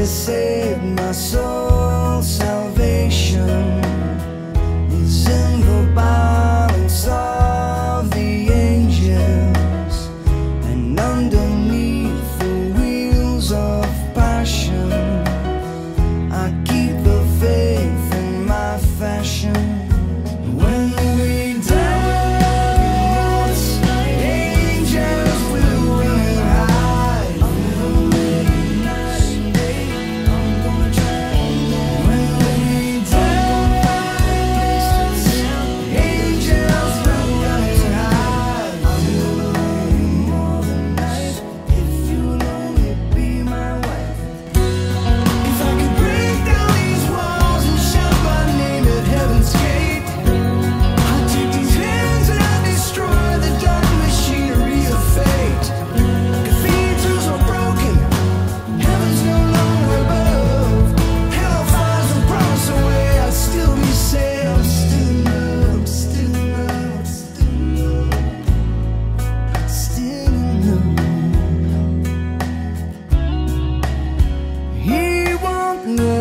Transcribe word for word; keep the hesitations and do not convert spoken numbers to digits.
saved my soul. Salvation is in the balance of the angels, and underneath the wheels of passion, I keep the faith in my fashion. When we dance, angels will run and hide. I'm gonna make it night and day. I'm gonna try. When we dance, angels will run and hide. I'm gonna make it more than nice if you'll only be my wife. If I could break down these walls and shout my name at heaven's gate, I'd take these hands and I'd destroy the dark machinery of fate. Cathedrals are broken, heaven's no longer above. Hellfires will promise away, I'd still be saved. Still in love, still in love, still in love, still in love. He won't know.